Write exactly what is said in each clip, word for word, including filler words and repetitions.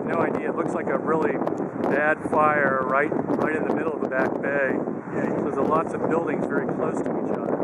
have no idea. It looks like a really bad fire right, right in the middle of the back bay. So there's lots of buildings very close to each other.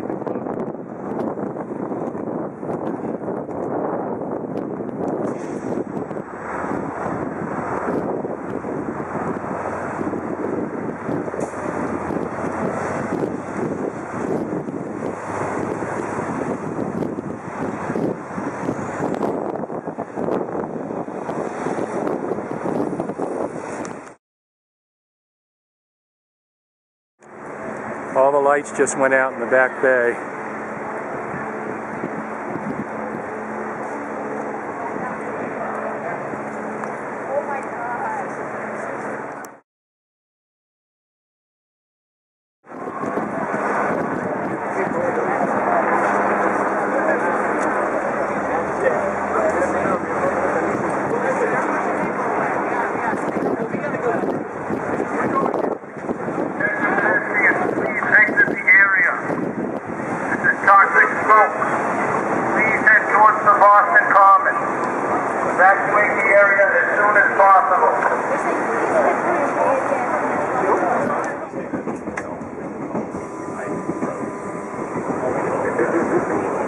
All the lights just went out in the back bay. Oh my gosh. Please head towards the Boston Common. Evacuate the area as soon as possible.